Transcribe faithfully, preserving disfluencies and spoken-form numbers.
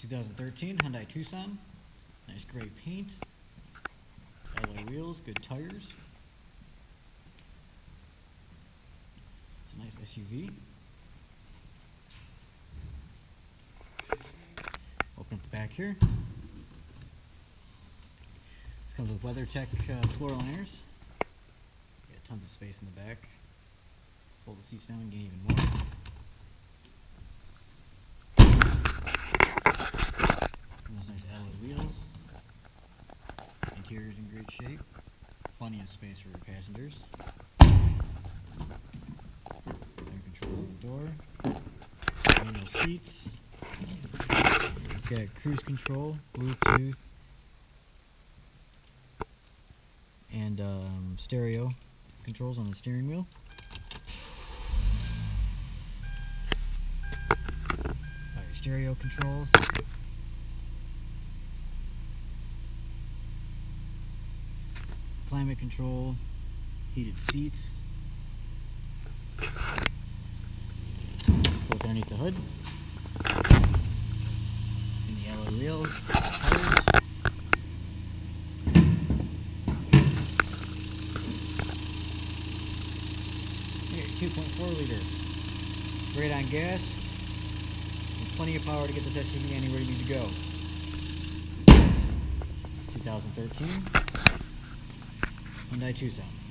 twenty thirteen Hyundai Tucson. Nice gray paint. Alloy wheels, good tires. It's a nice S U V. Open up the back here. This comes with WeatherTech uh, floor liners. Got tons of space in the back. Fold the seats down and gain even more. Those nice alloy wheels. Interior's in great shape. Plenty of space for passengers. Air control on the door. Manual seats. We've got cruise control, Bluetooth, and um, stereo controls on the steering wheel. Got your stereo controls. Climate control, heated seats. Let's go look underneath the hood. And the alloy wheels, tires. Here, two point four liter. Great on gas. And plenty of power to get this S U V anywhere you need to go. It's two thousand thirteen. Hyundai Tucson.